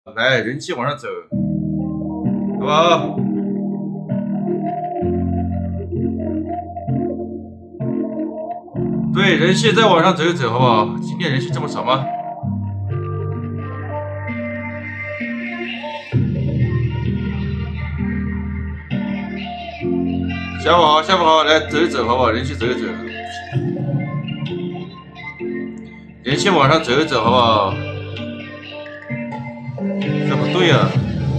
来，人气往上走，好不好？对，人气再往上走一走，好不好？今天人气这么少吗？下不好，下不好，来走一走，好不好？人气走一走，人气往上走一走，好不好？这不对呀、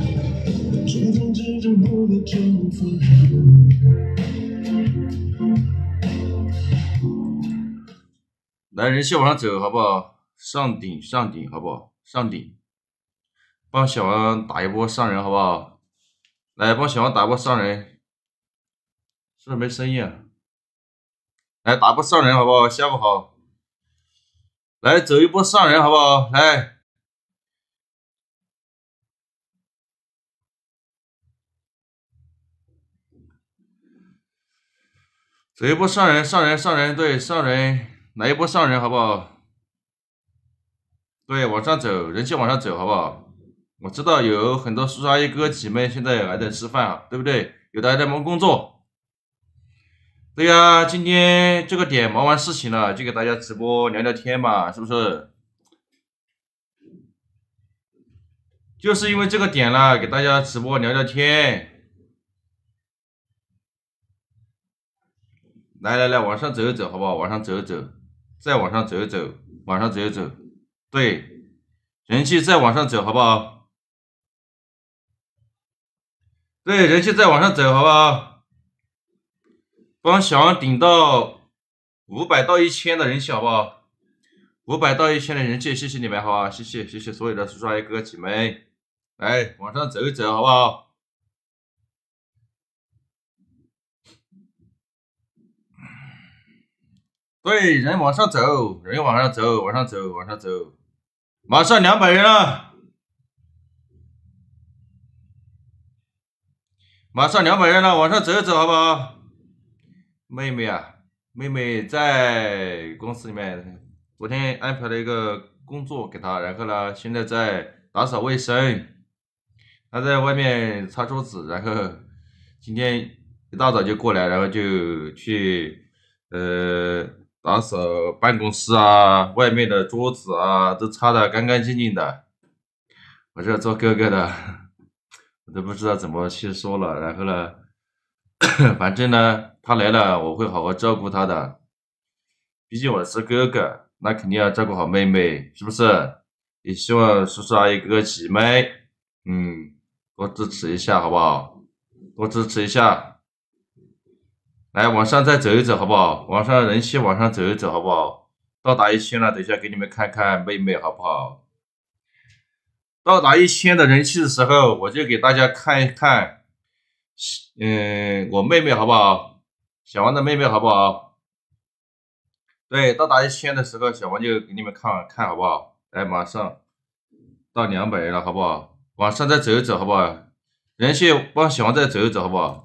来，人气往上走，好不好？上顶，上顶，好不好？上顶，帮小王打一波上人，好不好？来，帮小王打波上人，是不是没声音啊？来，打波上人，好不好？下不好，来走一波上人，好不好？来，走一波上人，上人，上人，对，上人，来一波上人，好不好？对，往上走，人气往上走，好不好？我知道有很多叔叔阿姨哥姐妹现在还在吃饭啊，对不对？有的还在忙工作。对呀，今天这个点忙完事情了，就给大家直播聊聊天嘛，是不是？就是因为这个点了，给大家直播聊聊天。来来来，往上走一走，好不好？往上走一走，再往上走一走，往上走一走。对，人气再往上走，好不好？对，人气再往上走，好不好？帮小王顶到500到1000的人气，好不好？500到1000的人气，谢谢你们，好不好？谢谢谢谢所有的叔叔阿姨哥哥姐妹，来往上走一走，好不好？对，人往上走，人往上走，往上走，往上走，马上200人了，马上200人了，往上走一走，好不好？妹妹啊，妹妹在公司里面，昨天安排了一个工作给她，然后呢，现在在打扫卫生，她在外面擦桌子，然后今天一大早就过来，然后就去呃打扫办公室啊，外面的桌子啊都擦得干干净净的。我这做哥哥的，我都不知道怎么去说了。然后呢，反正呢，他来了，我会好好照顾他的。毕竟我是哥哥，那肯定要照顾好妹妹，是不是？也希望叔叔阿姨哥哥姐妹，多支持一下，好不好？多支持一下。来，往上再走一走，好不好？往上人气往上走一走，好不好？到达1000了，等一下给你们看看妹妹，好不好？到达1000的人气的时候，我就给大家看一看，我妹妹好不好？小王的妹妹好不好？对，到达1000的时候，小王就给你们看看好不好？来，马上到200人了，好不好？往上再走一走，好不好？人气帮小王再走一走，好不好？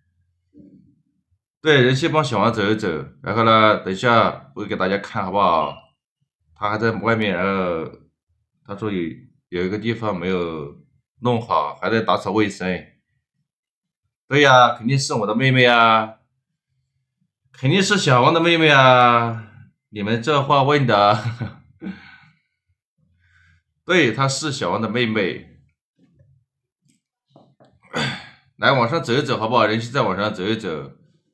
对，人气帮小王走一走，然后呢，等一下我给大家看好不好？他还在外面，然后他说有一个地方没有弄好，还在打扫卫生。对呀，肯定是我的妹妹啊，肯定是小王的妹妹啊！你们这话问的，对，她是小王的妹妹。来，往上走一走，好不好？人气再往上走一走。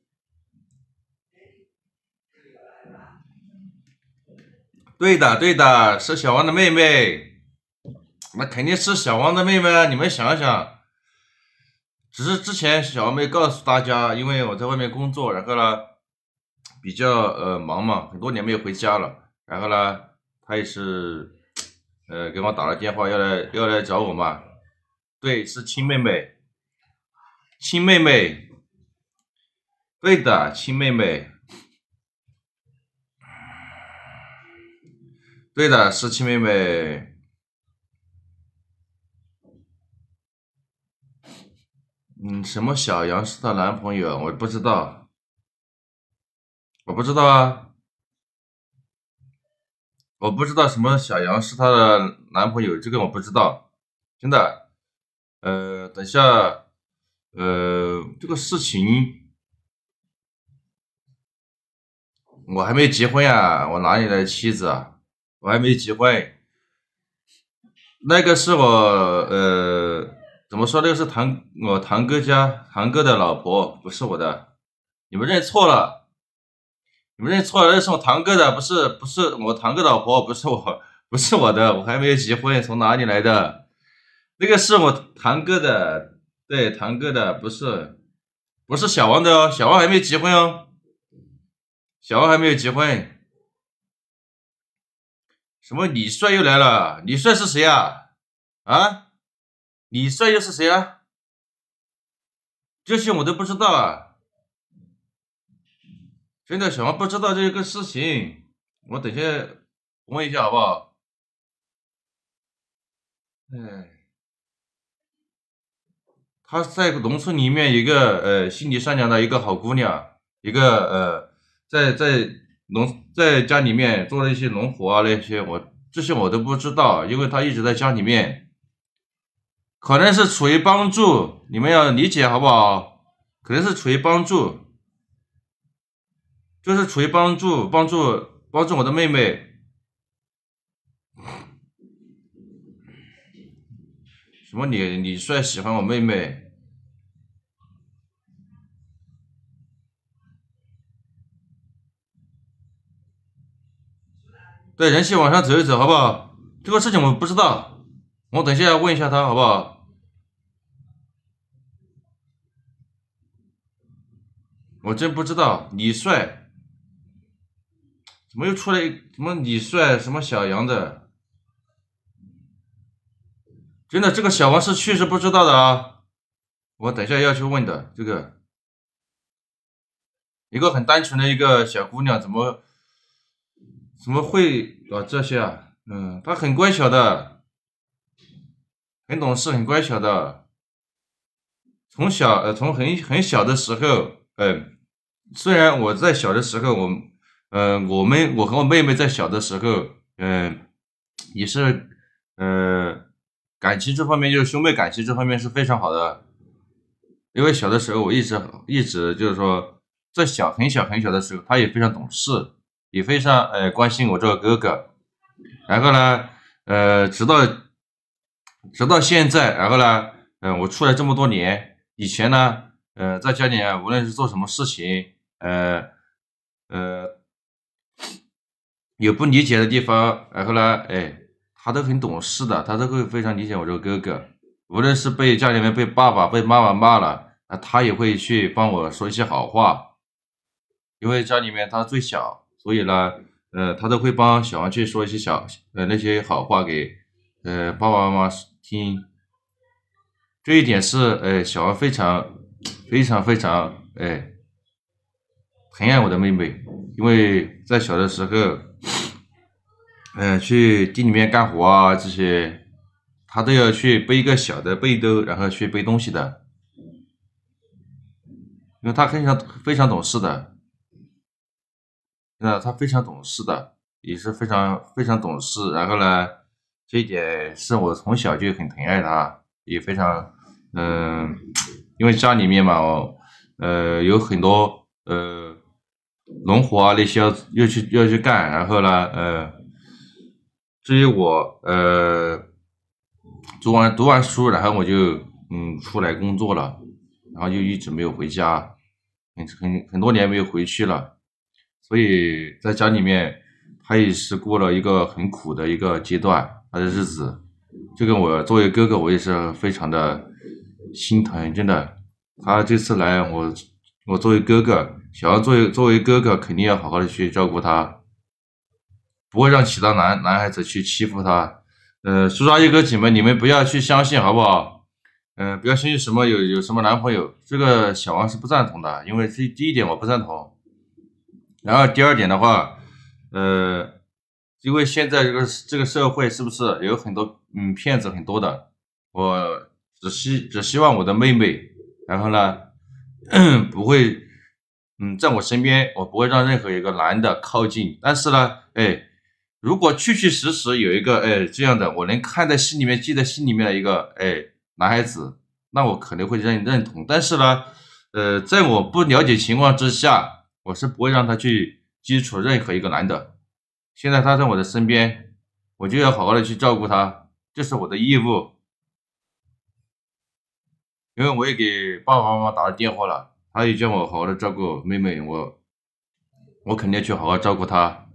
对的，对的，是小王的妹妹，那肯定是小王的妹妹啊！你们想想，只是之前小王没告诉大家，因为我在外面工作，然后呢比较忙嘛，很多年没有回家了，然后呢他也是给我打了电话要来找我嘛，对，是亲妹妹，亲妹妹，对的，亲妹妹，对的，是亲妹妹。什么小杨是她男朋友？我不知道，我不知道啊，我不知道什么小杨是她的男朋友，这个我不知道。 真的，等一下，这个事情我还没结婚呀，我哪里来的妻子啊？我还没结婚，那个是我怎么说？那个是我堂哥的老婆，不是我的，你们认错了，你们认错了，那是我堂哥的，不是我堂哥老婆，不是我的，我还没有结婚，从哪里来的？那个是我堂哥的，对，堂哥的，不是小王的哦，小王还没结婚哦，小王还没有结婚。什么李帅又来了？李帅是谁呀？啊，李帅又是谁啊？这些我都不知道啊！真的，小王不知道这个事情，我等下问一下好不好？哎，他在农村里面有一个心地善良的一个好姑娘，一个在家里面做了一些农活啊那些，这些我都不知道，因为他一直在家里面，可能是处于帮助，你们要理解好不好？可能是处于帮助。就是处于帮助我的妹妹。什么李帅喜欢我妹妹？对，人气往上走一走，好不好？这个事情我不知道，我等一下问一下他，好不好？我真不知道，李帅怎么又出来什么李帅什么小杨的？真的，这个小王是确实不知道的啊，我等一下要去问的。这个一个很单纯的一个小姑娘，怎么会搞这些啊？她很乖巧的，很懂事，很乖巧的。从很小的时候，虽然我在小的时候，我和我妹妹在小的时候，也是感情这方面就是兄妹感情这方面是非常好的，因为小的时候我一直就是说，在很小的时候，她也非常懂事，也非常关心我这个哥哥，然后呢，直到现在，然后呢，我出来这么多年，以前呢，在家里啊，无论是做什么事情，呃，有不理解的地方，然后呢，他都很懂事的，他都会非常理解我这个哥哥，无论是被家里面被爸爸、被妈妈骂了，他也会去帮我说一些好话，因为家里面他最小，所以呢，他都会帮小王去说一些那些好话给爸爸妈妈听，这一点是小王非常疼爱我的妹妹，因为在小的时候，去地里面干活啊这些，他都要去背一个小的背兜，然后去背东西的，因为他非常懂事的，他非常懂事的，也是非常懂事。然后呢，这一点是我从小就很疼爱他，也非常因为家里面嘛，有很多农活啊那些要去干，然后呢，至于我读完书，然后我就出来工作了，然后就一直没有回家，很多年没有回去了，所以在家里面他也是过了一个很苦的一个阶段，他的日子，就跟我作为哥哥，我也是非常的心疼，真的。他这次来，我作为哥哥，小要作为哥哥，肯定要好好的去照顾他，不会让其他男孩子去欺负他。叔叔阿姨哥姐们，你们不要去相信，好不好？不要相信什么有什么男朋友，这个小王是不赞同的，因为第一点我不赞同，然后第二点的话，因为现在这个社会是不是有很多骗子很多的，我只希望我的妹妹，然后呢，不会在我身边，我不会让任何一个男的靠近，但是呢， 如果确确实实有一个这样的，我能看在心里面、记在心里面的一个男孩子，那我可能会认同。但是呢，在我不了解情况之下，我是不会让他去接触任何一个男的。现在他在我的身边，我就要好好的去照顾他，这是我的义务。因为我也给爸爸妈妈打了电话了，他也叫我好好的照顾妹妹，我肯定去好好照顾她。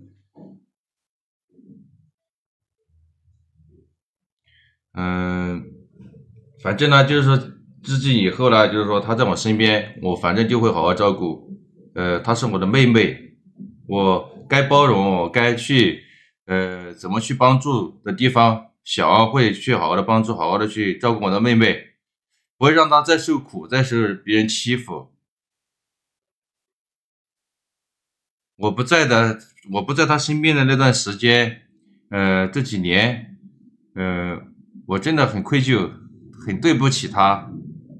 嗯，反正呢，就是说自己以后呢，就是说她在我身边，我反正就会好好照顾。她是我的妹妹，我该包容，该去怎么去帮助的地方，小王会去好好的帮助，好好的去照顾我的妹妹，不会让她再受苦，再受别人欺负。我不在的，我不在她身边的那段时间，这几年，呃，我真的很愧疚，很对不起她。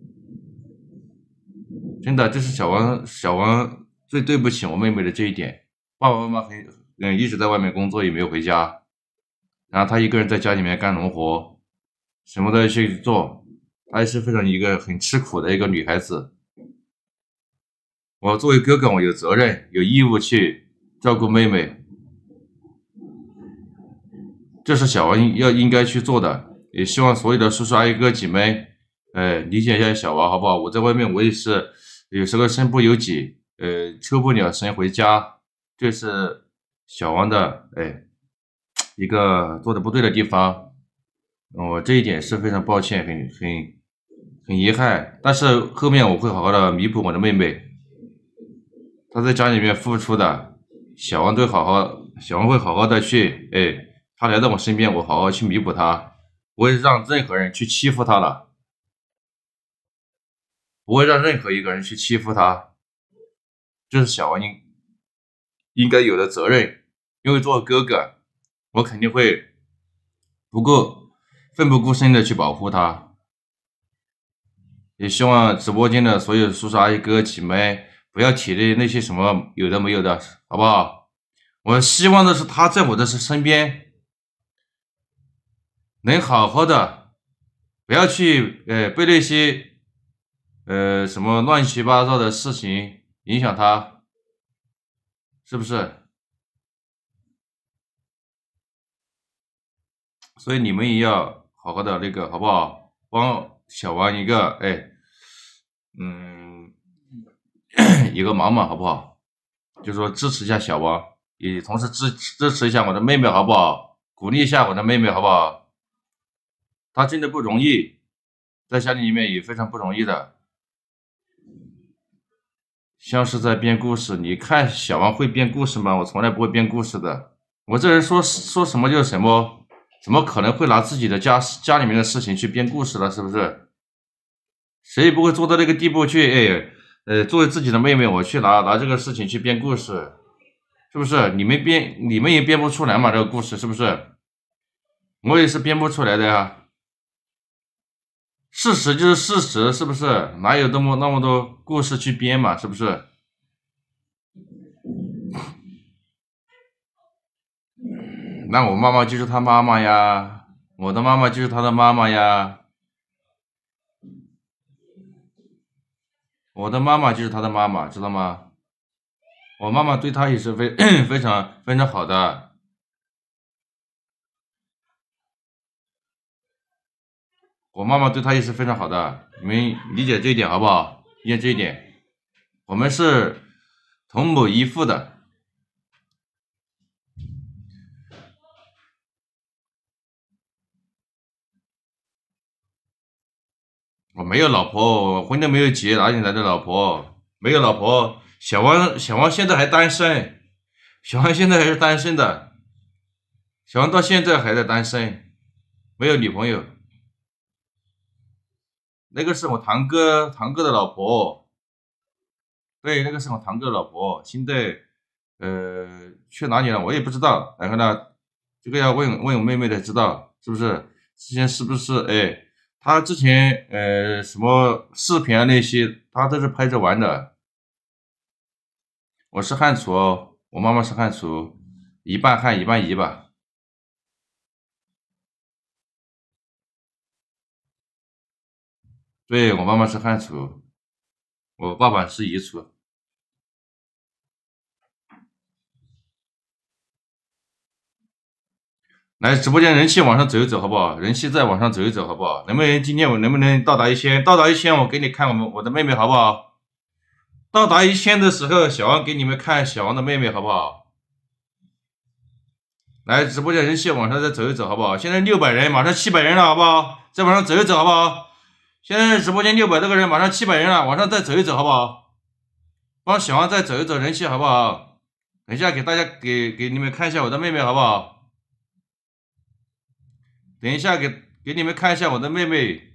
真的，这是小王最对不起我妹妹的这一点。爸爸妈妈一直在外面工作，也没有回家，然后她一个人在家里面干农活，什么都要去做，她也是非常一个很吃苦的一个女孩子。我作为哥哥，我有责任有义务去照顾妹妹，这是小王应该去做的。也希望所有的叔叔阿姨哥姐妹，理解一下小王好不好？我在外面我也是有时候身不由己，抽不了身回家，这是小王的一个做的不对的地方。我这一点是非常抱歉，很遗憾，但是后面我会好好的弥补我的妹妹，她在家里面付出的，小王会好好的去，她来到我身边，我好好去弥补她，不会让任何人去欺负她了，不会让任何一个人去欺负她，这是小王应该有的责任。因为作为哥哥，我肯定会奋不顾身的去保护她。也希望直播间的所有叔叔阿姨哥哥姐妹不要体内那些什么有的没有的，好不好？我希望的是他在我的身边能好好的，不要去被那些什么乱七八糟的事情影响他，是不是？所以你们也要好好的那个，好不好？帮小王一个嗯一个忙嘛，好不好？就说支持一下小王，也同时支持一下我的妹妹，好不好？鼓励一下我的妹妹，好不好？她真的不容易，在家里面也非常不容易的。像是在编故事，你看小王会编故事吗？我从来不会编故事的。我这人说什么就是什么，怎么可能会拿自己的家里面的事情去编故事呢？是不是？谁也不会做到那个地步去，作为自己的妹妹，我去拿这个事情去编故事，是不是？你们也编不出来嘛，这个故事是不是？我也是编不出来的呀。事实就是事实，是不是？哪有那么多故事去编嘛？是不是？那我妈妈就是她妈妈呀，我的妈妈就是她的妈妈呀，我的妈妈就是她的妈妈，知道吗？我妈妈对她也是非常好的，我妈妈对她也是非常好的，你们理解这一点好不好？理解这一点，我们是同母异父的。我没有老婆，我婚都没有结，哪里来的老婆？没有老婆。小王现在还单身，小王现在还是单身的，小王到现在还在单身，没有女朋友。那个是我堂哥的老婆，对，那个是我堂哥的老婆，现在去哪里了？我也不知道。然后呢，这个要问我妹妹才知道，是不是？之前是不是？他之前什么视频啊那些，他都是拍着玩的。我是汉族哦，我妈妈是汉族，一半汉一半彝吧。 对，我妈妈是汉族，我爸爸是彝族。来直播间人气往上走一走，好不好？人气再往上走一走，好不好？今天我能不能到达1000？到达1000，我给你看我的妹妹，好不好？到达1000的时候，小王给你们看小王的妹妹，好不好？来直播间人气往上再走一走，好不好？现在600人，马上700人了，好不好？再往上走一走，好不好？现在直播间600多个人，马上700人了，往上再走一走，好不好？帮小王再走一走人气，好不好？等一下给大家给你们看一下我的妹妹，好不好？等一下给你们看一下我的妹妹，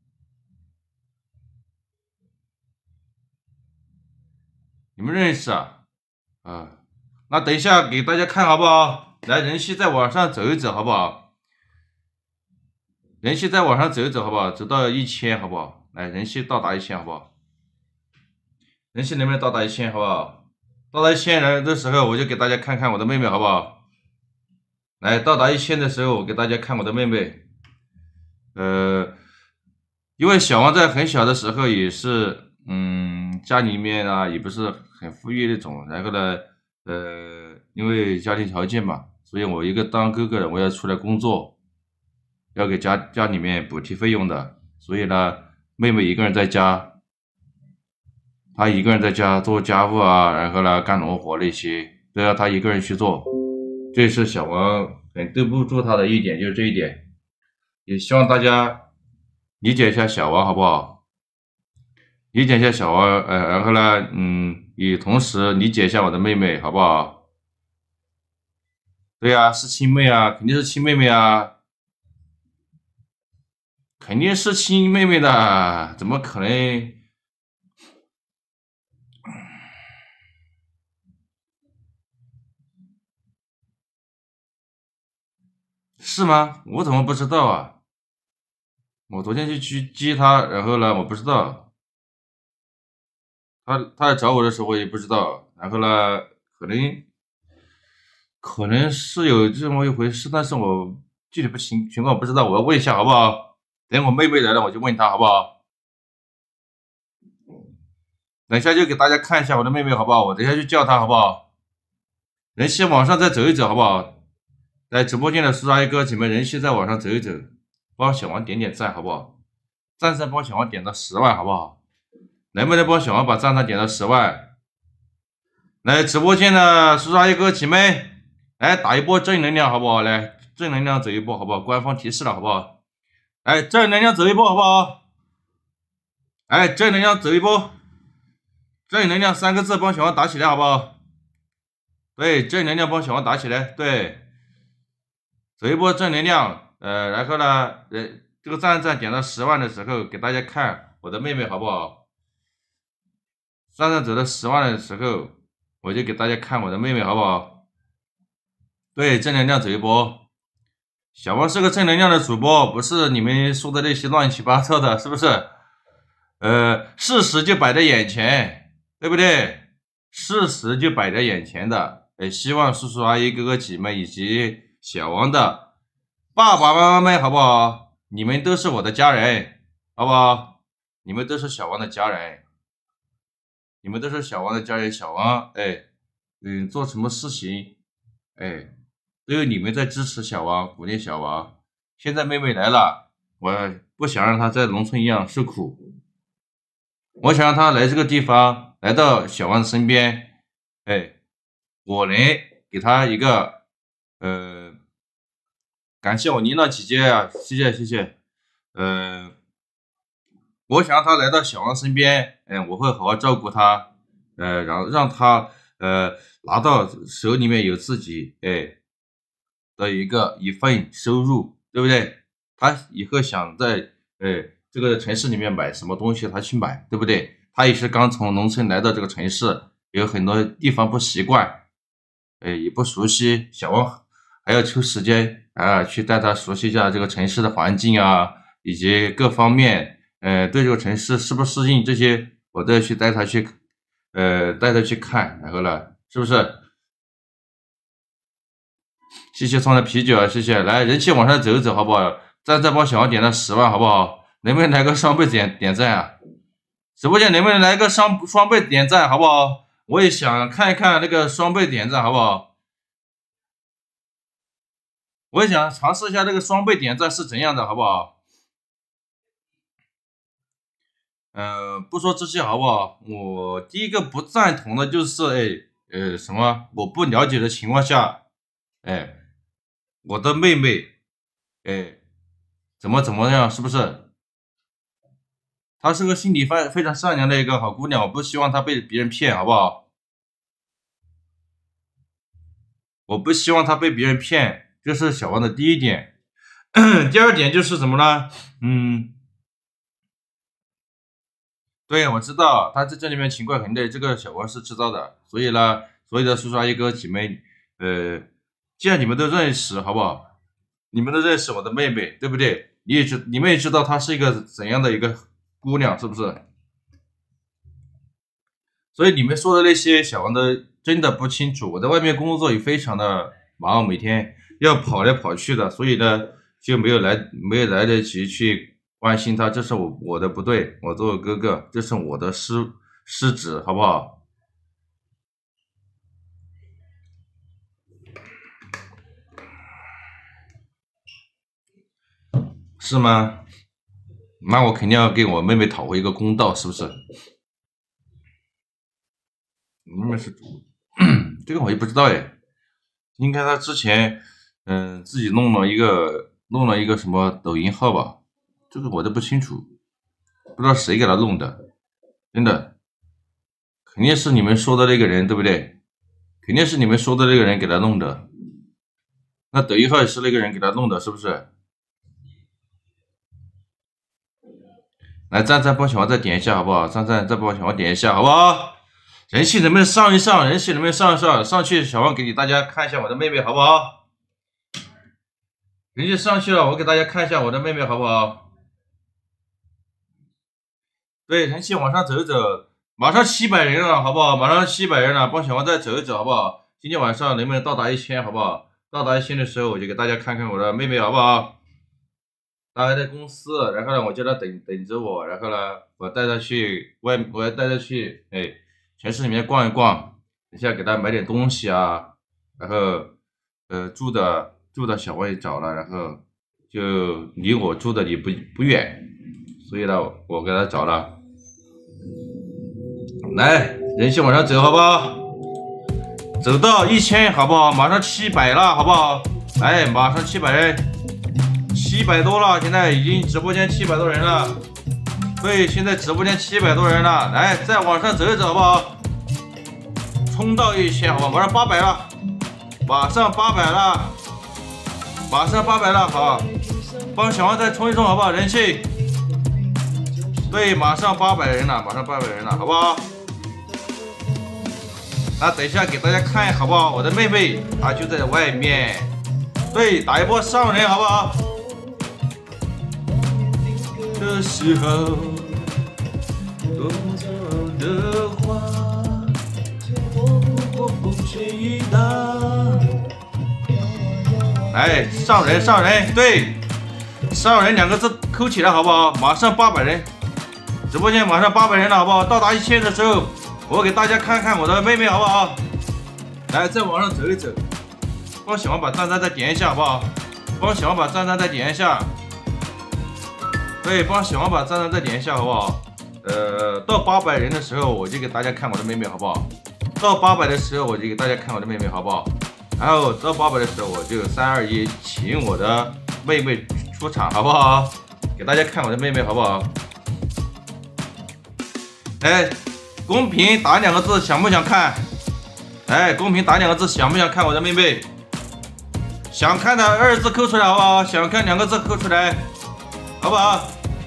你们认识啊？那等一下给大家看好不好？来，人气再往上走一走，好不好？人气再往上走一走，好不好？走到1000，好不好？来，人气到达1000，好不好？人气能不能到达1000，好不好？到达1000人的时候，我就给大家看看我的妹妹，好不好？来，到达1000的时候，我给大家看我的妹妹。因为小王在很小的时候也是，家里面啊也不是很富裕那种，然后呢，因为家庭条件嘛，所以我一个当哥哥的，我要出来工作，要给家里面补贴费用的，所以呢，妹妹一个人在家，她一个人在家做家务啊，然后呢干农活那些都要她一个人去做，这是小王很对不住她的一点，就是这一点，也希望大家理解一下小王好不好？理解一下小王，然后呢，也同时理解一下我的妹妹，好不好？对呀，是亲妹啊，肯定是亲妹妹啊，肯定是亲妹妹的，怎么可能？是吗？我怎么不知道啊？我昨天就去接她，然后呢，我不知道，她来找我的时候我也不知道，然后呢，可能是有这么一回事，但是我具体情况不知道，我要问一下好不好？等我妹妹来了，我就问她好不好？等一下就给大家看一下我的妹妹好不好？我等一下去叫她好不好？人气往上再走一走好不好？来直播间的叔叔阿姨哥姐妹，人气再往上走一走，帮小王点点赞好不好？赞赞帮小王点到10万好不好？能不能帮小王把赞赞点到10万？来直播间的叔叔阿姨哥姐妹，来打一波正能量好不好？来正能量走一波好不好？官方提示了好不好？来正能量走一波好不好？哎，正能量走一波，正能量3个字帮小王打起来好不好？对，正能量帮小王打起来，对，走一波正能量，然后呢，这个赞点到10万的时候，给大家看我的妹妹好不好？赞走到10万的时候，我就给大家看我的妹妹好不好？对，正能量走一波。小王是个正能量的主播，不是你们说的那些乱七八糟的，是不是？事实就摆在眼前，对不对？事实就摆在眼前的，希望叔叔阿姨哥哥姐妹以及小王的爸爸妈妈们，好不好？你们都是我的家人，好不好？你们都是小王的家人，你们都是小王的家人。小王，做什么事情，都有你们在支持小王，鼓励小王。现在妹妹来了，我不想让她在农村一样受苦，我想让她来这个地方，来到小王身边，我能给她一个，感谢我琳娜姐姐啊，谢谢，我想让她来到小王身边，我会好好照顾她，让她拿到手里面有自己的一份收入，对不对？他以后想在这个城市里面买什么东西，他去买，对不对？他也是刚从农村来到这个城市，有很多地方不习惯，也不熟悉。小王还要抽时间去带他熟悉一下这个城市的环境啊，以及各方面，对这个城市适不适应这些，我都要去带他去看，然后呢，是不是？谢谢送的啤酒啊，谢谢！来，人气往上走一走，好不好？再帮小王点到10万，好不好？ 能不能来个双倍点赞啊？直播间能不能来个双倍点赞，好不好？我也想看一看那个双倍点赞，好不好？我也想尝试一下这个双倍点赞是怎样的，好不好？不说这些好不好？我第一个不赞同的就是，什么？我不了解的情况下，我的妹妹，怎么样？是不是？她是个心地非常善良的一个好姑娘，我不希望她被别人骗，好不好？我不希望她被别人骗，这是小王的第一点。第二点就是什么呢？对，我知道他在这里面情况很累，这个小王是知道的，所以呢，所有的叔叔阿姨哥姐妹，既然你们都认识，好不好？你们都认识我的妹妹，对不对？你们也知道她是一个怎样的一个姑娘，是不是？所以你们说的那些小王的真的不清楚，我在外面工作也非常的忙，每天要跑来跑去的，所以呢就没有来得及去关心他，这是我的不对，我作为哥哥，这是我的失职，好不好？是吗？那我肯定要给我妹妹讨回一个公道，是不是？妹妹是主，这个我也不知道耶，应该他之前自己弄了一个什么抖音号吧，这个我都不清楚，不知道谁给他弄的，真的，肯定是你们说的那个人，对不对？肯定是你们说的那个人给他弄的，那抖音号也是那个人给他弄的，是不是？来，赞赞帮小王再点一下好不好？赞赞再帮小王点一下好不好？人气能不能上一上？人气能不能上一上？上去小王给大家看一下我的妹妹好不好？人气上去了，我给大家看一下我的妹妹好不好？对，人气往上走一走，马上700人了好不好？马上700人了，帮小王再走一走好不好？今天晚上能不能到达1000好不好？到达1000的时候，我就给大家看看我的妹妹好不好？他还在公司，然后呢，我叫他等着我，然后呢，我带他去我要带他去城市里面逛一逛，等下给他买点东西啊，然后住的小王也找了，然后就离我住的也不远，所以呢，我给他找了，来人气往上走好不好？走到1000好不好？马上700了好不好？来，马上700人。700多了，现在已经直播间700多人了。对，现在直播间700多人了，来再往上走一走好不好？冲到1000好不好？马上800了，马上800了，马上800了，好，帮小王再冲一冲好不好？人气，对，马上800人了，马上800人了，好不好？那等一下给大家看好不好？我的妹妹她就在外面，对，打一波上人好不好？的时候，多么的话，来上人，对，上人2个字扣起来好不好？马上800人，直播间马上800人了好不好？到达1000的时候，我给大家看看我的妹妹好不好？来，再往上走一走，帮小王把赞赞再点一下好不好？帮小王把赞赞再点一下。对，帮小王把赞赞再点一下好不好？到800人的时候，我就给大家看我的妹妹好不好？到800的时候，我就给大家看我的妹妹好不好？然后到800的时候，我就3、2、1，请我的妹妹出场好不好？给大家看我的妹妹好不好？哎，公屏打2个字，想不想看？哎，公屏打2个字，想不想看我的妹妹？想看的2字扣出来好不好？想看2个字扣出来。好不好？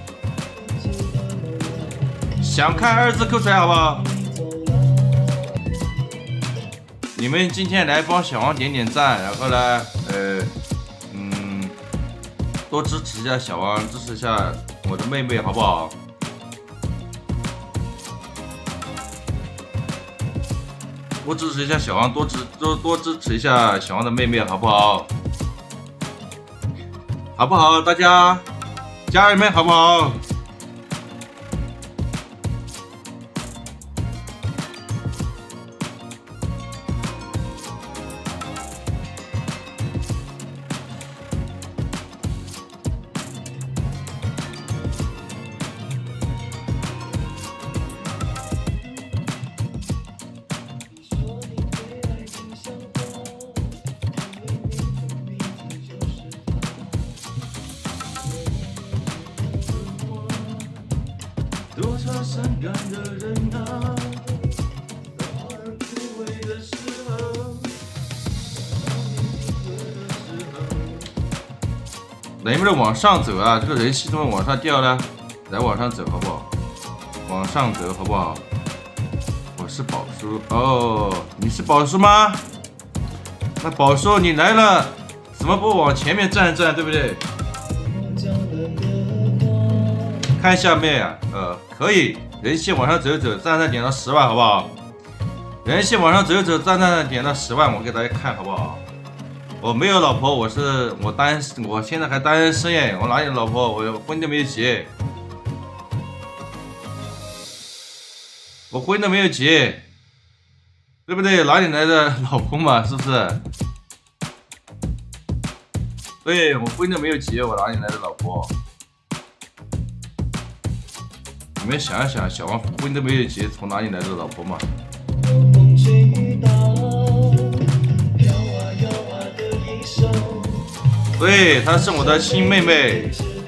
想看2字扣出来好不好？你们今天来帮小王点赞，然后呢，多支持一下小王，支持一下我的妹妹好不好？多支持一下小王，多支持一下小王的妹妹好不好？好不好？大家。家人们好不好？ 多少伤感的人啊，到了枯萎的时候，能不能往上走啊？这个人气怎么往上掉呢？来往上走好不好？往上走好不好？我是宝叔哦，你是宝叔吗？那宝叔你来了，怎么不往前面站站，对不对？看一下妹啊，可以，人气往上走走，赞赞点到10万，好不好？人气往上走走，赞赞点到10万，我给大家看好不好？我没有老婆，我现在还单身耶，我哪有老婆？我婚都没有结，我婚都没有结，对不对？哪里来的老公嘛？是不是？对，我婚都没有结，我哪里来的老婆？你们想一想，小王婚都没有结，从哪里来的老婆嘛？对，她是我的亲妹妹。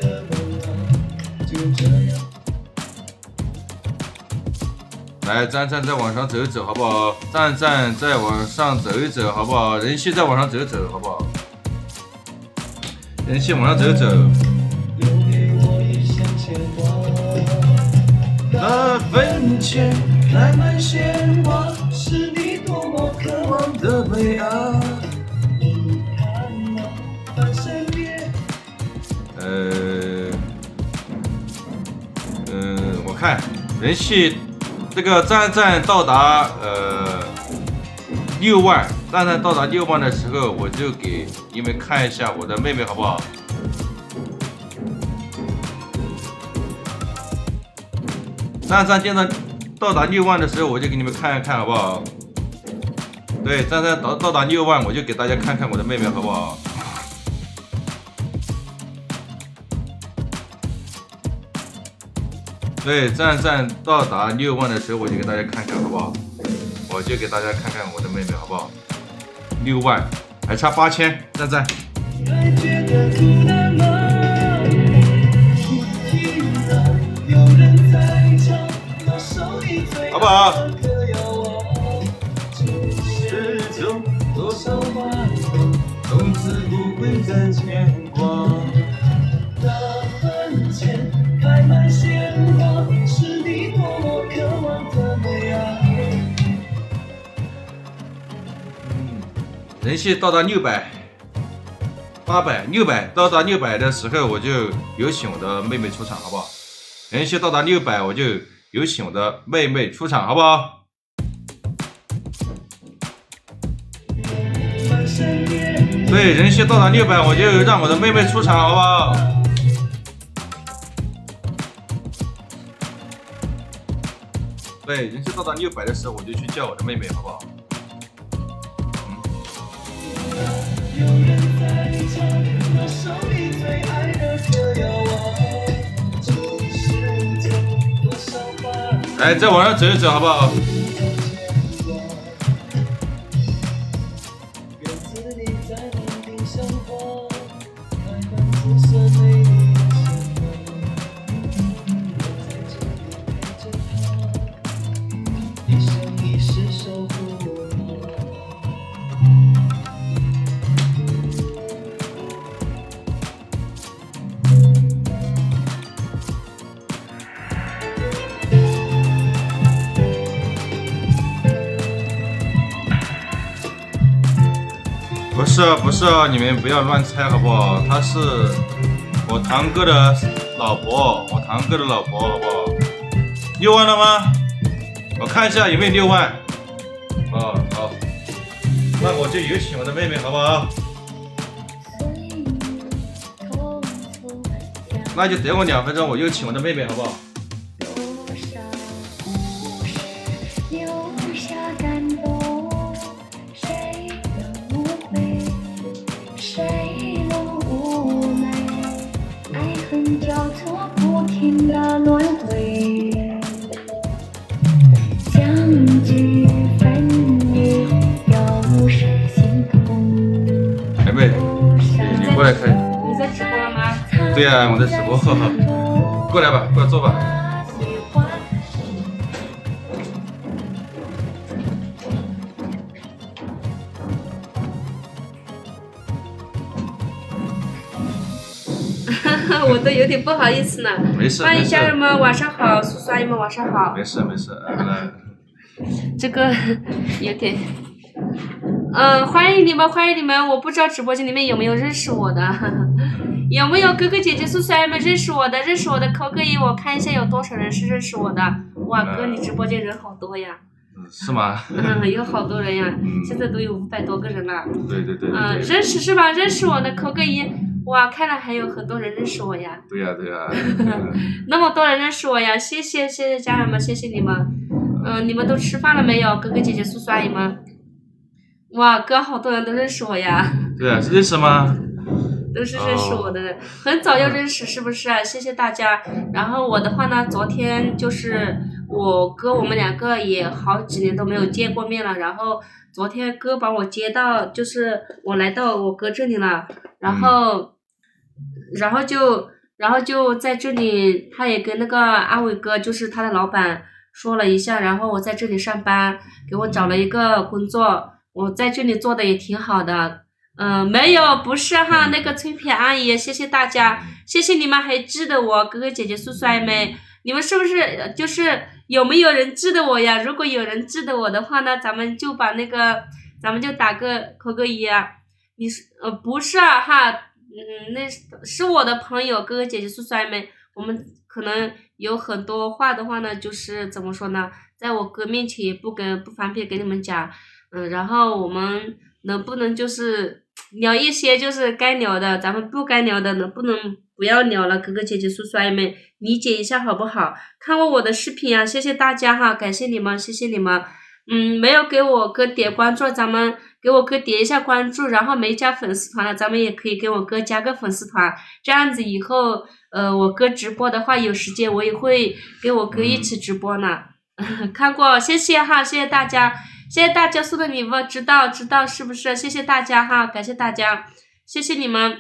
来，赞赞再往上走走，好不好？赞赞再往上走一走，好不好？人气再往上走走，好不好？人气往上走走。那坟前开满鲜花，是你多么渴望的美啊！我看人气这个赞赞到达6万，赞赞到达6万的时候，我就给你们看一下我的妹妹，好不好？赞赞到达6万的时候，我就给你们看一看，好不好？对，赞赞到达6万，我就给大家看看我的妹妹，好不好？对，赞赞到达6万的时候，我就给大家看看，好不好？我就给大家看看我的妹妹，好不好？6万，还差8000，赞赞。好不好？从此不会再牵挂。开满鲜花，是你多么渴望的美啊！人气到达600、800、600，到达600的时候，我就有请我的妹妹出场，好不好？人气到达600，我就有请我的妹妹出场，好不好？对，人气到达600，我就让我的妹妹出场，好不好？对，人气到达600的时候，我就去叫我的妹妹，好不好？来，再往上走一走，好不好？不是啊，你们不要乱猜好不好？她是我堂哥的老婆，好不好？6万了吗？我看一下有没有6万。哦，好，那我就有请我的妹妹，好不好？那就等我2分钟，我有请我的妹妹，好不好？你过来看。你在直播了吗？对呀，我在直播。过来吧，过来坐吧。 我都有点不好意思呢。 没事。 欢迎家人们，晚上好，叔叔阿姨们晚上好。 没事。 这个有点，欢迎你们，我不知道直播间里面有没有认识我的，有没有哥哥姐姐叔叔阿姨们认识我的扣个一，我看一下有多少人是认识我的。哇，哥，你直播间人好多呀。 是吗？ 有好多人呀，现在都有500多个人了。 对。 认识是吧？认识我的扣个一。哇，看来还有很多人认识我呀。 对呀。 那么多人认识我呀，谢谢家人们，谢谢你们。你们都吃饭了没有？哥哥姐姐叔叔阿姨们。哇，哥，好多人都认识我呀。 对啊，是认识吗？ 都是认识我的人，很早就认识，是不是？谢谢大家。然后我的话呢，昨天就是我哥，我们2个也好几年都没有见过面了。然后昨天哥把我接到，就是我来到我哥这里了。然后就在这里，他也跟那个阿伟哥，就是他的老板说了一下，然后我在这里上班，给我找了一个工作，我在这里做的也挺好的。没有，不是哈，那个翠萍阿姨，谢谢大家，谢谢你们还记得我，哥哥姐姐叔叔阿姨们，你们是不是就是有没有人记得我呀？如果有人记得我的话呢，咱们就打个扣个一啊。你是不是啊哈？那是我的朋友，哥哥姐姐叔叔阿姨们，我们可能有很多话的话呢，就是怎么说呢，在我哥面前也不方便跟你们讲，然后我们能不能就是聊一些就是该聊的，咱们不该聊的能不能不要聊了？哥哥姐姐叔叔阿姨们理解一下好不好？看过我的视频啊，谢谢大家哈，感谢你们，谢谢你们。没有给我哥点关注，咱们给我哥点一下关注，然后没加粉丝团了，咱们也可以给我哥加个粉丝团，这样子以后我哥直播的话有时间我也会给我哥一起直播呢。看过，谢谢哈，谢谢大家。谢谢大家送的礼物，知道是不是？谢谢大家哈，感谢大家，谢谢你们。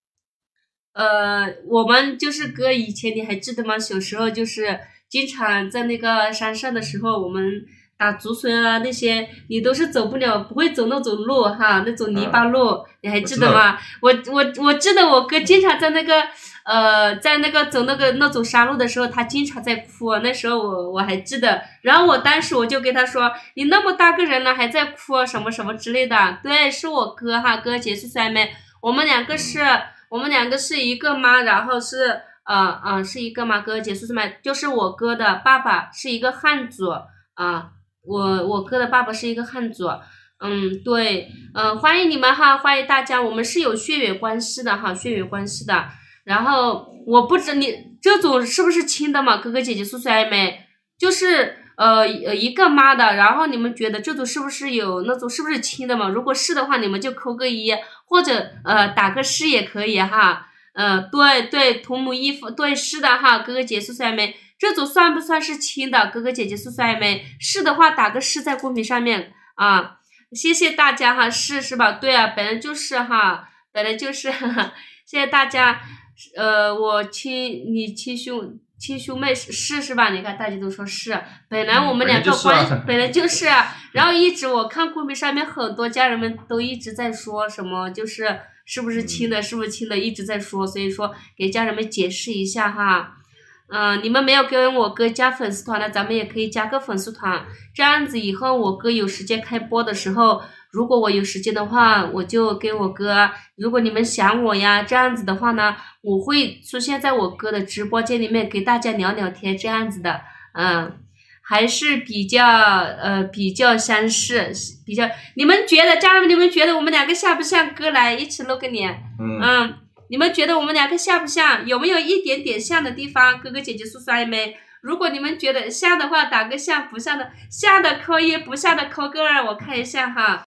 我们就是哥以前你还记得吗？小时候就是经常在那个山上的时候，我们打竹笋啊那些，你都是走不了，不会走那种路哈，那种泥巴路，你还记得吗？我记得我哥经常在那个走那种山路的时候，他经常在哭，那时候我还记得，然后我当时我就跟他说，你那么大个人了还在哭什么什么之类的。对，是我哥哈，哥姐是妹妹，我们两个是一个妈，然后是是一个妈，哥姐是妹，就是我哥的爸爸是一个汉族啊，我哥的爸爸是一个汉族。对，欢迎你们哈，欢迎大家，我们是有血缘关系的哈，血缘关系的。然后我不知你这种是不是亲的嘛，哥哥姐姐叔叔阿姨们，就是一个妈的，然后你们觉得这种是不是有那种是不是亲的嘛？如果是的话，你们就扣个一，或者打个是也可以哈。对，同母异父，对，是的哈，哥哥姐姐叔叔阿姨们，这种算不算是亲的？哥哥姐姐叔叔阿姨们，是的话打个是在公屏上面啊。谢谢大家哈，是吧？对啊，本来就是哈，谢谢大家。我你亲兄妹是吧？你看大家都说是，本来我们两个关系本来就是啊，然后一直我看公屏上面很多家人们都一直在说什么，就是是不是亲的，一直在说，所以说给家人们解释一下哈。你们没有跟我哥加粉丝团的，咱们也可以加个粉丝团，这样子以后我哥有时间开播的时候，如果我有时间的话，我就跟我哥，如果你们想我呀，这样子的话呢，我会出现在我哥的直播间里面给大家聊聊天，这样子的。还是比较相似，你们觉得家人们，你们觉得我们两个像不像？哥来一起露个脸。你们觉得我们两个像不像？有没有一点点像的地方？哥哥姐姐叔叔阿姨们，如果你们觉得像的话，打个像；不像的扣一，不像的扣个2，我看一下哈。